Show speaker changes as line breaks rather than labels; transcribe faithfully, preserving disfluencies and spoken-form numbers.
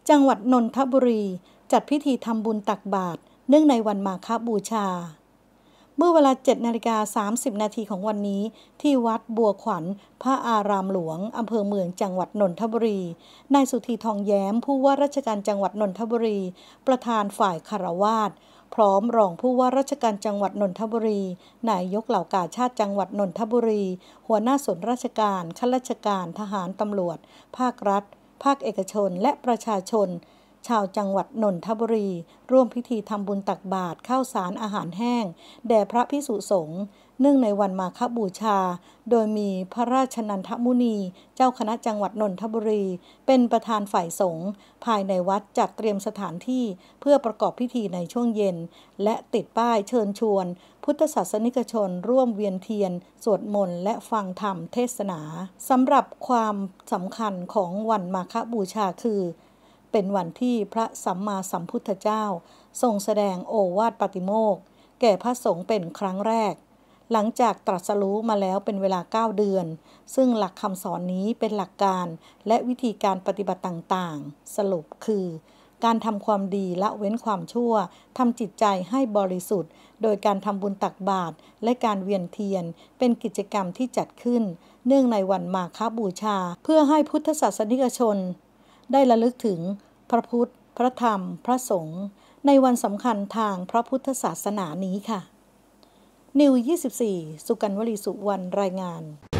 จังหวัดนนทบุรีจัดพิธีทำบุญตักบาตรเนื่องในวันมาฆบูชาเมื่อเวลา เจ็ดนาฬิกาสามสิบนาทีของวันนี้ที่วัดบัวขวัญพระอารามหลวงอำเภอเมืองจังหวัดนนทบุรีนายสุธีทองแย้มผู้ว่าราชการจังหวัดนนทบุรีประธานฝ่ายคฤหัสถ์พร้อมรองผู้ว่าราชการจังหวัดนนทบุรีนายกเหล่ากาชาดจังหวัดนนทบุรีหัวหน้าส่วนราชการข้าราชการทหารตำรวจภาครัฐภาคเอกชนและประชาชนชาวจังหวัดนนทบุรีร่วมพิธีทำบุญตักบาตรข้าวสารอาหารแห้งแด่พระภิกษุสงฆ์เนื่องในวันมาฆบูชาโดยมีพระราชนันทมุนีเจ้าคณะจังหวัดนนทบุรีเป็นประธานฝ่ายสงฆ์ภายในวัดจัดเตรียมสถานที่เพื่อประกอบพิธีในช่วงเย็นและติดป้ายเชิญชวนพุทธศาสนิกชนร่วมเวียนเทียนสวดมนต์และฟังธรรมเทศนาสำหรับความสำคัญของวันมาฆบูชาคือเป็นวันที่พระสัมมาสัมพุทธเจ้าทรงแสดงโอวาทปาติโมกข์แก่พระสงฆ์เป็นครั้งแรกหลังจากตรัสรู้มาแล้วเป็นเวลาเก้าเดือนซึ่งหลักคำสอนนี้เป็นหลักการและวิธีการปฏิบัติต่างๆสรุปคือการทำความดีละเว้นความชั่วทำจิตใจให้บริสุทธิ์โดยการทำบุญตักบาตรและการเวียนเทียนเป็นกิจกรรมที่จัดขึ้นเนื่องในวันมาฆบูชาเพื่อให้พุทธศาสนิกชนได้ระลึกถึงพระพุทธพระธรรมพระสงฆ์ในวันสำคัญทางพระพุทธศาสนานี้ค่ะนิว ยี่สิบสี่ สุกัญญ์ วลีสุวรรณรายงาน